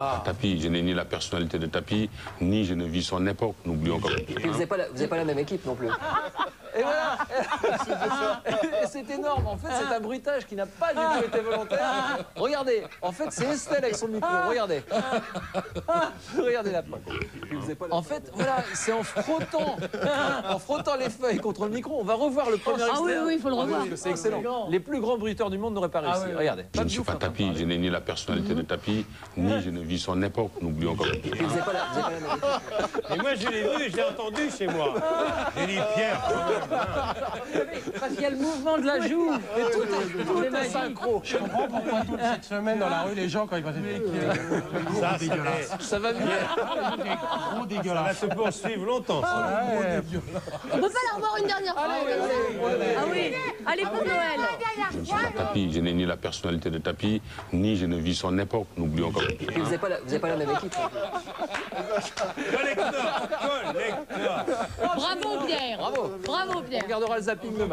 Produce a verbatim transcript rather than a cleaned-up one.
Ah. Tapi, je n'ai ni la personnalité de Tapi, ni je ne vis son époque, n'oublions quand même. Et puis vous n'avez pas, la, pas la même équipe non plus. Et voilà. Et c'est énorme, en fait c'est un bruitage qui n'a pas du tout été volontaire. Regardez, en fait c'est Estelle avec son micro, regardez. Regardez la preuve. En fait, voilà, c'est en frottant, en frottant les feuilles contre le micro, on va revoir le premier extrait. Ah oui, oui, il faut le revoir. Parce que c'est excellent. Les plus grands bruiteurs du monde n'auraient pas réussi. Ah oui. Regardez. Je ne suis pas Tapi, je n'ai ni la personnalité de Tapi, ni je ne vis son époque, n'oublions quand même. Et puis vous n'avez pas, la, vous avez pas la même équipe. Et moi, je l'ai vu, je l'ai entendu chez moi. J'ai dit, Pierre, quand même. Parce qu'il y a le mouvement de la joue. Et tout est, tout est synchro. Je comprends pourquoi toute cette semaine dans la rue, les gens, quand ils passent des Ça, dégueulasse. ça, Ça va mieux. Gros ça va dégueulasse. se poursuivre longtemps. Ça. Ouais. On peut pas la revoir une dernière fois. Ah oui, allez pour Noël. Je ne suis pas Tapi, je n'ai ni la personnalité de Tapi, ni je ne vis son époque, n'oublions quand même. Et puis vous n'avez pas, la, vous avez pas la même équipe. Collecteur, collecteur. Bravo Pierre. Bravo. Bravo Pierre. On regardera le zapping demain.